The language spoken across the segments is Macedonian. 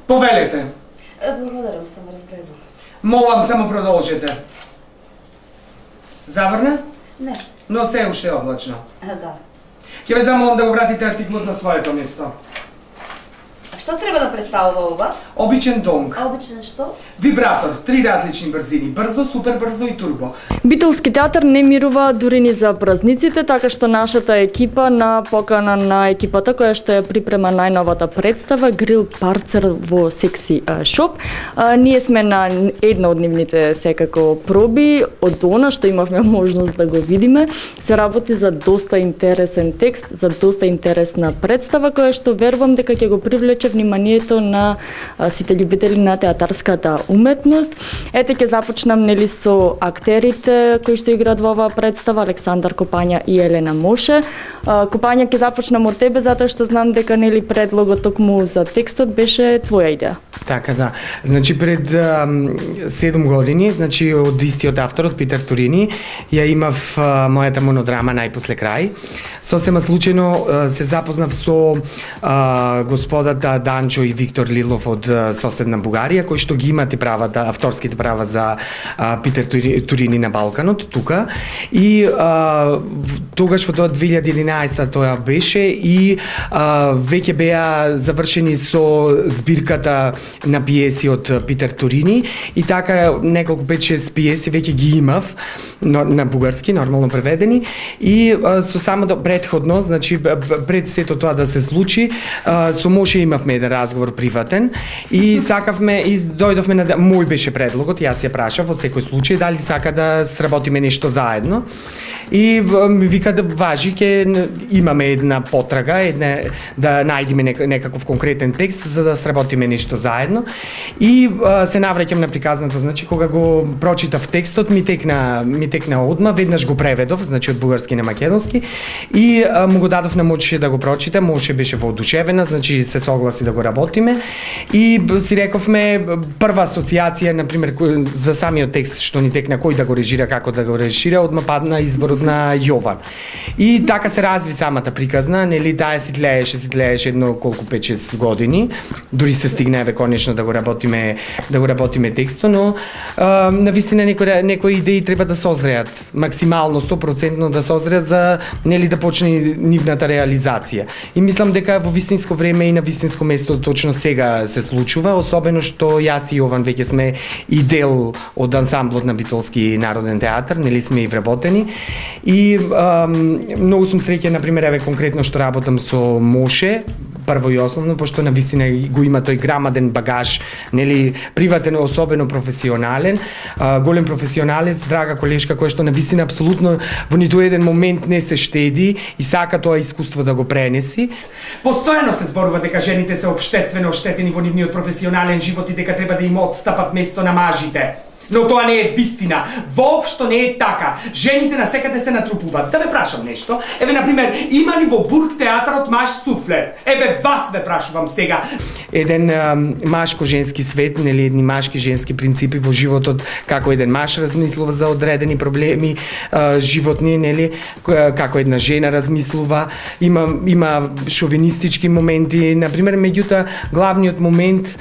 Повелете. Благодарам, сам разгледал. Молам, само продолжете. Заврна? Не. Но се уште е облачно. Да. Ќе ве замолам да го вратите артиклот на своето место. А што треба да представува ова? Обичен донг. А обичен што? Вибратор, 3 различни брзини, брзо, супер брзо и турбо. Битолски театар не мирува дури ни за празниците, така што нашата екипа на покана на екипата која што ја припрема најновата представа Грил Парцер во Секси Шоп. Ние сме на една од нивните секако проби, од она што имавме можност да го видиме, се работи за доста интересен текст, за доста интересна представа која што верувам дека ќе го привлече вниманието на сите љубители на театарската уметност. Ете ќе започнам нели со актерите кои што играат во оваа представа, Александар Копања и Елена Моше. Копања, ќе започнам од тебе затоа што знам дека нели предлогот токму за текстот беше твоја идеја. Така да. Значи пред 7 години, значи од истиот автор, од Питер Турини, ја имав мојата монодрама Најпосле крај. Сосема случајно се запознав со господата Данчо и Виктор Лилов од соседна Бугарија, кои што ги имате правата, авторските права за Питер Турини на Балканот, тука. И тогаш во тоа 2011 тоа беше и веќе беа завршени со збирката на пиеси од Питер Турини и така неколку 5-6 пиеси веќе ги имав на бугарски, нормално преведени и со самото претходно, значи пред сето тоа да се случи, со Моше имавме еден разговор приватен и сакавме и дојдовме на мој беше предлогот, јас ја прашав во секој случај дали сака да сработиме нешто заедно. И ми вика да важи ќе имаме една потрага, да најдеме некаков конкретен текст за да сработиме нешто заедно. И се навраќам на приказната, значи кога го прочитав текстот ми текна одма, веднаш го преведов, значи од бугарски на македонски и му го дадов на Моше да го прочита, Моше беше воодушевена, значи се согласи да го работиме и си рековме прва асоциација на пример за самиот текст што ни текна кој да го режира, како да го режира, одма падна изборот на Јован. И така се разви самата приказна, нели таа си тлееше едно колку 5-6 години, дури се стигнеме конечно да го работиме текстот, но навистина некои идеи треба да созреат, максимално 100% да созреат за нели да почне нивната реализација. И мислам дека во вистинско време и на вистинско место точно сега се случува, особено што јас и Јован веќе сме и дел од ансамблот на Битолски народен театар, нели сме и вработени. И многу сум среќен, например, еве конкретно што работам со Моше, прво и основно, пошто на вистина го има тој грамаден багаж, нели, приватен, особено професионален, голем професионалец, драга колешка, која што на вистина апсолутно во ниту еден момент не се штеди и сака тоа искуство да го пренеси. Постојано се зборува дека жените се општествено оштетени во нивниот професионален живот и дека треба да им отстапат место на мажите. Но тоа не е вистина. Воопшто не е така. Жените насекаде се натрупуваат. Да ве прашам нешто. Еве, например, има ли во Бург театарот маж суфлер? Еве, вас ве прашувам сега. Еден машко-женски свет, нели, едни машки-женски принципи во животот, како еден маж размислува за одредени проблеми животни, нели, како една жена размислува. Има шовинистички моменти, например, меѓутоа главниот момент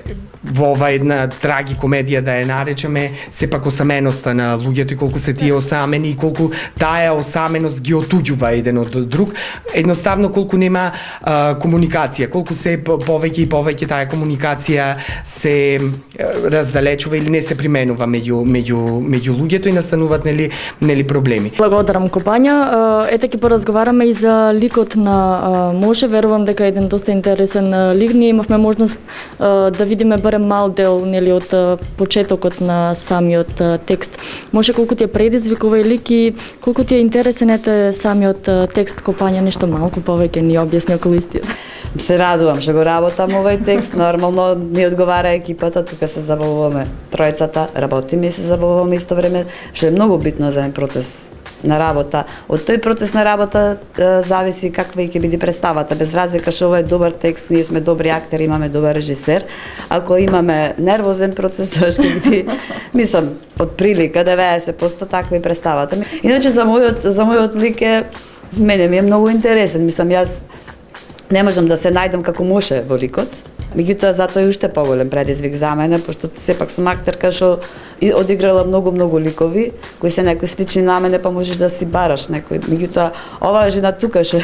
во ова една трагикомедија да ја наречеме, сепак осаменоста на луѓето и колку се тие осамени и колку таа осаменост ги отуѓува еден од друг, едноставно колку нема комуникација, колку се повеќе и повеќе таа комуникација се раздалечува или не се применува меѓу луѓето и настануваат нели проблеми. Благодарам Копања. Ете ќе поразговараме и за ликот на Моше, верувам дека еден доста интересен лик. Ние имавме можност да видиме барем мал дел нели од почетокот на самиот текст. Може колку ти е предизвикува лик и колку ти е интересен ете самиот текст Копања, нешто малку повеќе ни објасни околу истиот. Се радувам што го работам овој текст, нормално ми одговара екипата, тука се забавуваме тројцата, работиме и се забавуваме исто време, што е многу битно за еден процес на работа. Од тој процес на работа зависи каква ќе биде представата. Без разлика што ова е добар текст, ние сме добри актери, имаме добар режисер. Ако имаме нервозен процес, тоа ќе биде, мислам, од прилика 90% таква и представата. Иначе за мојот лик е, мене ми е многу интересен. Мислам, јас не можам да се најдам како Моше во ликот, Меѓутоа затоа е уште поголем предизвик за мене, пошто сепак сум актерка што одиграла многу ликови кои се некои слични на мене, па можеш да си бараш некој. Меѓутоа оваа жена тука што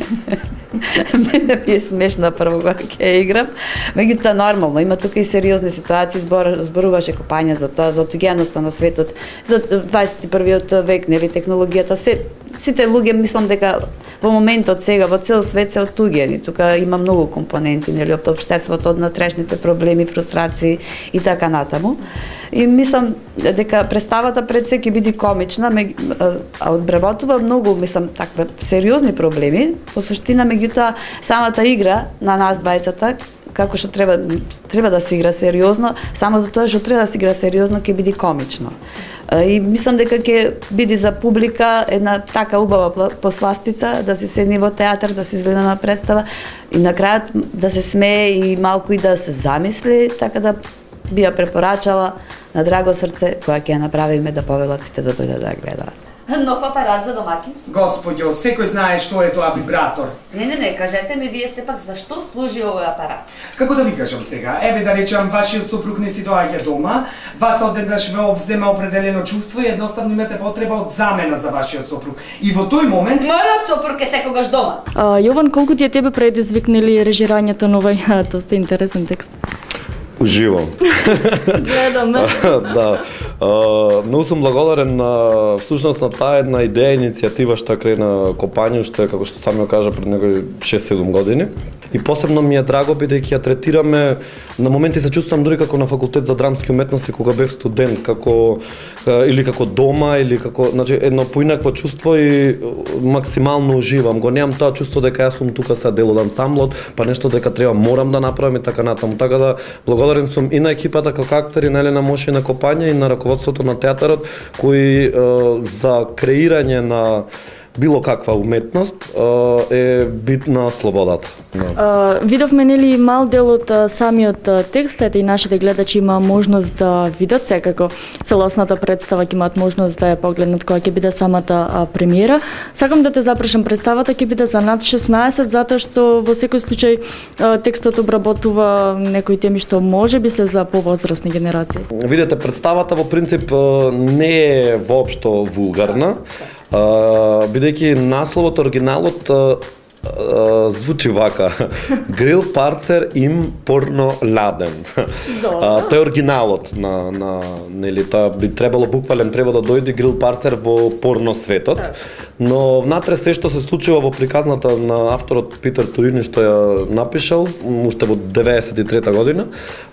мене ми е смешна прво кога ќе играм. Меѓутоа нормално, има тука и сериозни ситуации, зборуваше Копања за тоа, за отигеноста на светот, за 21-виот век, нели технологијата, сите луѓе мислам дека во моментот сега во цел свет се отуѓени. Тука има многу компоненти, нели, од општеството, од натрешните проблеми, фрустрации и така натаму. И мислам дека представата пред се ќе биде комична, а одбработува многу, мислам, таква сериозни проблеми, по суштина меѓутоа самата игра на нас двајцата како што треба да се игра сериозно, самото тоа што треба да се игра сериозно ќе биде комично. И мислам дека ќе биде за публика една така убава посластица да се седне во театар, да се изгледа на представа и на крајот да се смее и малку и да се замисли, така да би ја препорачала на драго срце кога ќе ја направиме да повелат сите да дојдат да ја гледаат. Нов апарат за домакинство? Господјо, секој знае што е тоа вибратор. Не, кажете ми вие сепак зашто служи овој апарат? Како да ви кажам сега? Еве да речам, вашиот сопруг не си доаѓа дома, вас одеднаш ве обзема определено чувство и едноставно имате потреба од замена за вашиот сопруг. И во тој момент мојот сопруг е секогаш дома. Јован, колку ти е тебе предизвикнели режирањето на овој доста интересен текст? Уживам. Гледаме. Да. Многу сум благодарен на всушност на таа една идеја, иницијатива што крена Копања, уште како што сами кажа пред некои 6-7 години. И посебно ми е драго бидејќи ја третираме, на моменти се чувствувам дури како на факултет за драмски уметности кога бев студент, како или како дома или како, значи едно поинакво чувство и максимално уживам. Го немам тоа чувство дека јас сум тука се дел од ансамблот, па нешто дека треба морам да направам и така натаму. Така да благодарен сум и на екипата како актери на Елена Моше и на Копања и на раководството на театарот кои за креирање на било каква уметност е битна слободата. Видовме нели мал дел од самиот текст, ете и нашите гледачи има можност да видат секако целосната представа, ќе имаат можност да ја погледнат кога ќе биде самата премиера. Сакам да те запрашам, представата ќе биде за над 16 затоа што во секој случај текстот обработува некои теми што можеби се за повозрастни генерации. Видете, представата во принцип не е воопшто вулгарна. Бидејќи насловот, оригиналот звучи вака: Грил парцер им порно ладен. Тоа е оригиналот на нели, тоа би требало буквален превод да дојде Грил парцер во порно светот. Но внатре се што се случува во приказната на авторот Питер Турини што ја напишал уште во 93 година,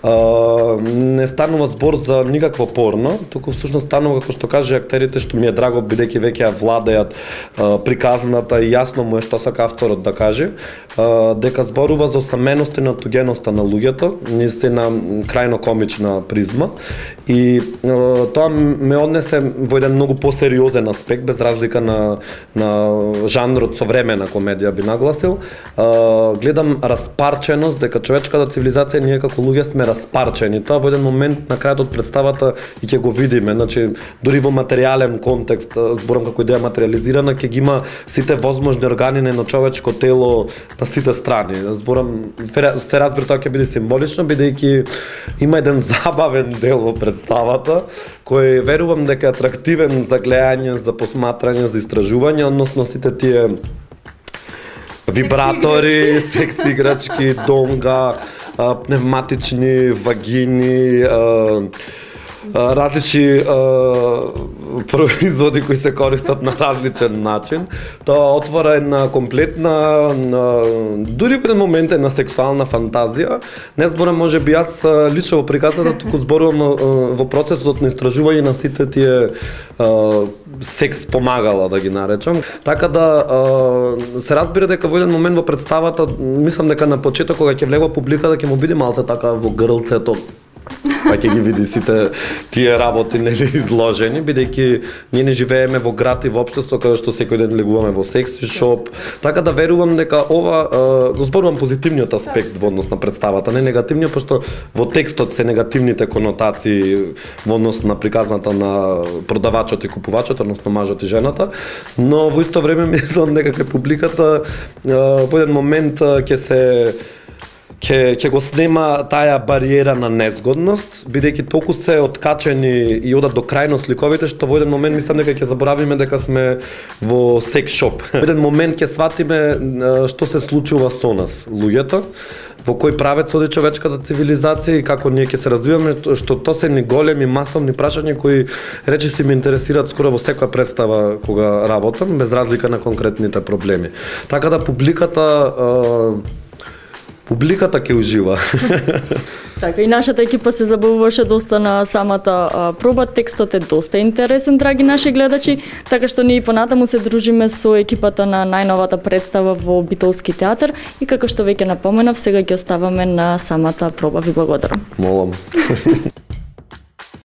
не станува збор за никакво порно, туку всушност станува како што кажа актерите, што ми е драго бидејќи веќе ја владеат приказната и јасно му е што сака авторот да каже, дека зборува за осаменоста и натугеноста на луѓето, низ една крајно комична призма и тоа ме однесе во еден многу посериозен аспект, без разлика на жанрот современа комедија би нагласил. Гледам распарченост, дека човечката цивилизација ние како луѓе сме распарчени. Тоа во еден момент на крајот од представата и ќе го видиме, значи дури во материјален контекст, зборам како идеја материјализирана, ќе ги има сите возможни органи на човечко тело на сите страни. Зборам, се разбира тоа ќе биде символично, бидејќи има еден забавен дел во представата кој верувам дека е атрактивен за гледање, за посматрање, за истражување, односно сите тие вибратори, секс играчки, донга, пневматични вагини, различни производи кои се користат на различен начин. Тоа отвора една комплетна, дури во еден момент една сексуална фантазија. Не зборам можеби јас лично во приказата, туку зборувам во процесот на истражување на сите тие секс помагала, да ги наречам. Така да се разбира дека во еден момент во представата, мислам дека на почеток кога ќе влегува публиката ќе му биде малце така во грлцето, па ќе ги види сите тие работи нели изложени, бидејќи ние не живееме во град и во општество каде што секој ден легуваме во секси шоп. Така да верувам дека ова го зборувам позитивниот аспект во однос на представата, не негативниот, пошто во текстот се негативните конотации во однос на приказната на продавачот и купувачот, односно мажот и жената, но во исто време мислам дека кај публиката во еден момент ќе ќе го снема таа бариера на незгодност, бидејќи толку се откачени и одат до крајно сликовите, што во еден момент мислам дека ќе заборавиме дека сме во секс шоп. Во еден момент ќе сватиме што се случува со нас, луѓето, во кој правец оди човечката цивилизација и како ние ќе се развиваме, што тоа се ни големи масовни прашања кои речиси ме интересираат скоро во секоја представа кога работам, без разлика на конкретните проблеми. Така да публиката ќе ужива. Така, и нашата екипа се забавуваше доста на самата проба. Текстот е доста интересен, драги наши гледачи, така што ние понатаму се дружиме со екипата на најновата представа во Битолски театар и како што веќе напоменав, сега ќе оставаме на самата проба. Ви благодарам. Молам.